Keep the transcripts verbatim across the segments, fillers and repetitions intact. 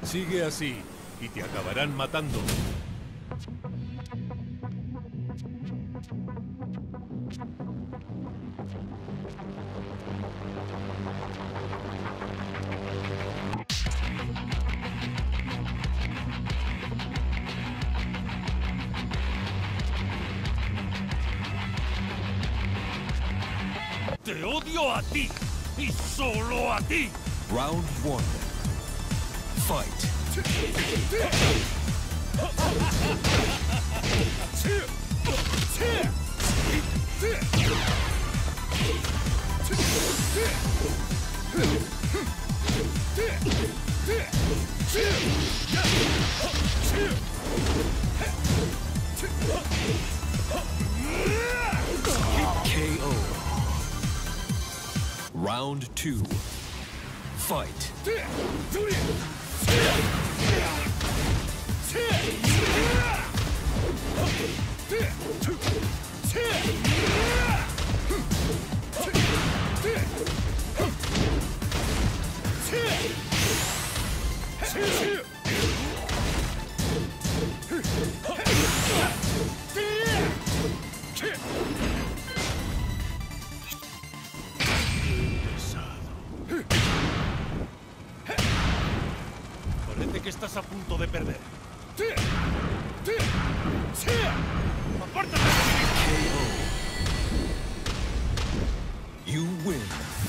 Sigue así y te acabarán matando. ¡Te odio a ti! ¡Y solo a ti! Round one. Fight. K O. Round two. Fight. Parece que estás a punto de perder. ¡Apártate! K O. You win.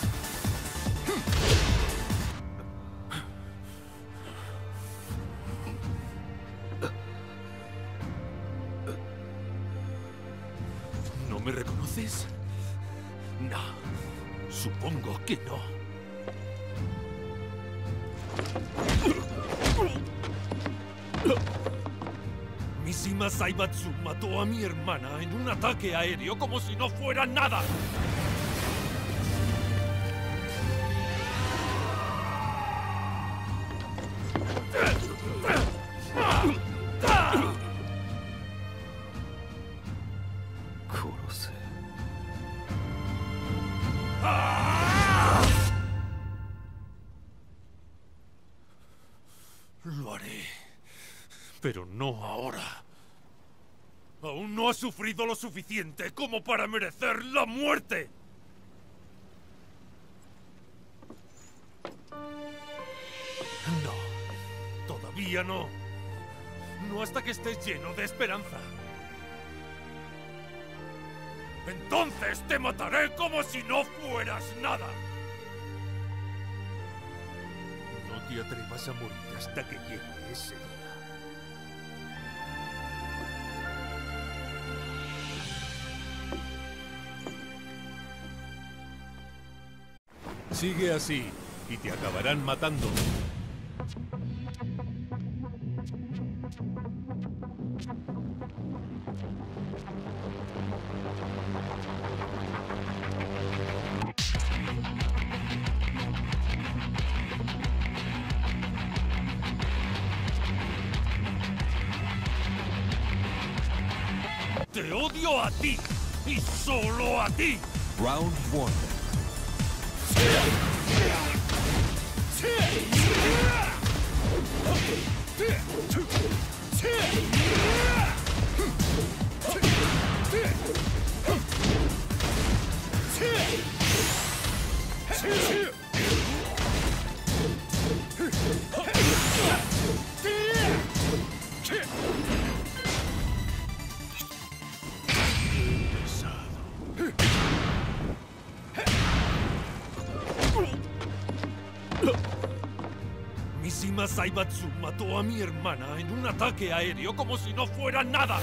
¿No me reconoces? No. Supongo que no. Mishima Zaibatsu mató a mi hermana en un ataque aéreo como si no fuera nada. Kurose. Lo haré. Pero no ahora. Aún no has sufrido lo suficiente como para merecer la muerte. No. Todavía no. No hasta que estés lleno de esperanza. Entonces te mataré como si no fueras nada. No te atrevas a morir hasta que llegue ese día. Sigue así y te acabarán matando. ¡Te odio a ti! ¡Y solo a ti! Round one. Mishima Zaibatsu mató a mi hermana en un ataque aéreo como si no fuera nada.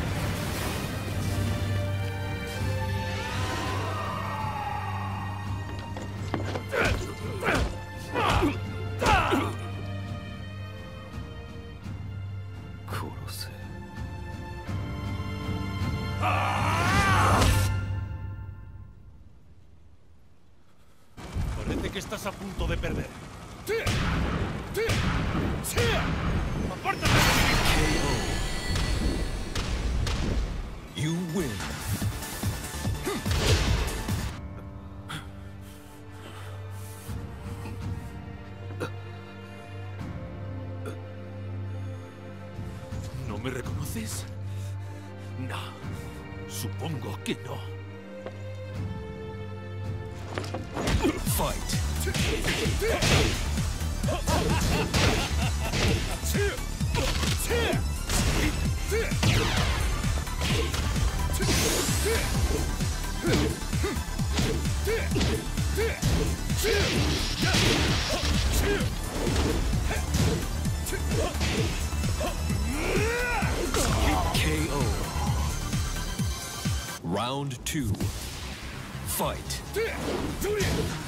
Kurose. Parece que estás a punto de perder. ¡Apártate! K O. You win. me reconoces? No. Supongo que no. Fight. K O. Round two. Fight.